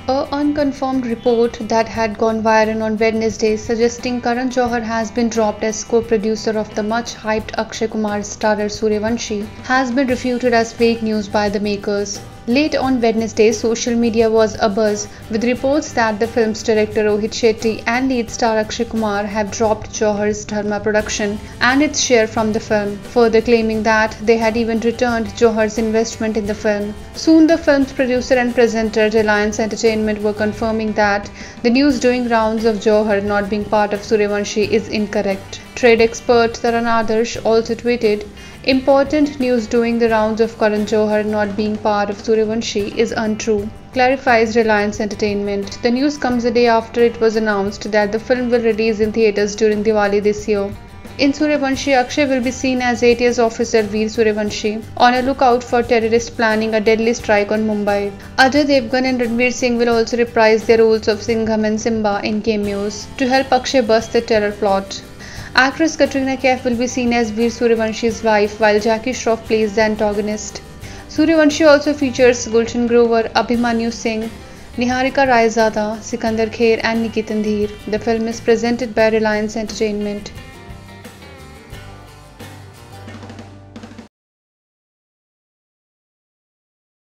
A unconfirmed report that had gone viral on Wednesday suggesting Karan Johar has been dropped as co-producer of the much-hyped Akshay Kumar starrer Sooryavanshi has been refuted as fake news by the makers. Late on Wednesday, social media was abuzz with reports that the film's director Rohit Shetty and lead star Akshay Kumar have dropped Johar's Dharma production and its share from the film, further claiming that they had even returned Johar's investment in the film. Soon, the film's producer and presenter Reliance Entertainment were confirming that the news doing rounds of Johar not being part of Sooryavanshi is incorrect. Trade expert Taran Adarsh also tweeted, "Important news doing the rounds of Karan Johar not being part of Sooryavanshi is untrue," clarifies Reliance Entertainment. The news comes a day after it was announced that the film will release in theatres during Diwali this year. In Sooryavanshi, Akshay will be seen as ATS officer Veer Sooryavanshi, on a lookout for terrorists planning a deadly strike on Mumbai. Ajay Devgan and Ranveer Singh will also reprise their roles of Singham and Simba in cameos to help Akshay bust the terror plot. Actress Katrina Kaif will be seen as Veer Sooryavansh's wife, while Jackie Shroff plays the antagonist. Sooryavanshi also features Gulshan Grover, Abhimanyu Singh, Niharika Raizada, Sikandar Kher and Nikki Tandheer. The film is presented by Reliance Entertainment.